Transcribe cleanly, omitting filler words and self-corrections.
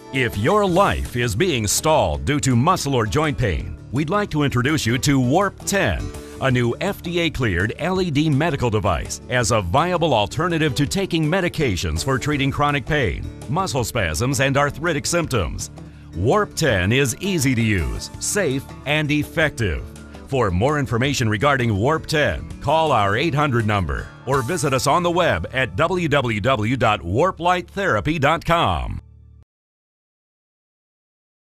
If your life is being stalled due to muscle or joint pain, we'd like to introduce you to Warp 10, a new FDA-cleared LED medical device as a viable alternative to taking medications for treating chronic pain, muscle spasms, and arthritic symptoms. Warp 10 is easy to use, safe, and effective. For more information regarding Warp 10, call our 800 number or visit us on the web at www.warplighttherapy.com.